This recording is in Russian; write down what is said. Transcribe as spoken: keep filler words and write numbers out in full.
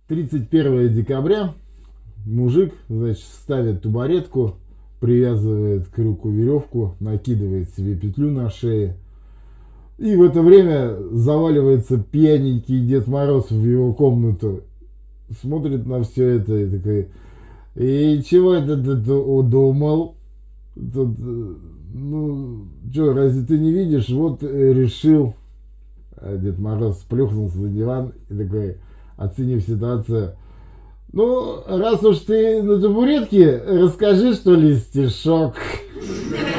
тридцать первое декабря мужик, значит, ставит тубаретку, привязывает к крюку веревку, накидывает себе петлю на шее. И в это время заваливается пьяненький Дед Мороз в его комнату. Смотрит на все это и такой: и чего это ты удумал? Тут, ну, что, разве ты не видишь? Вот решил. А Дед Мороз плюхнулся на диван и такой, оценив ситуацию: ну, раз уж ты на табуретке, расскажи, что ли, стишок.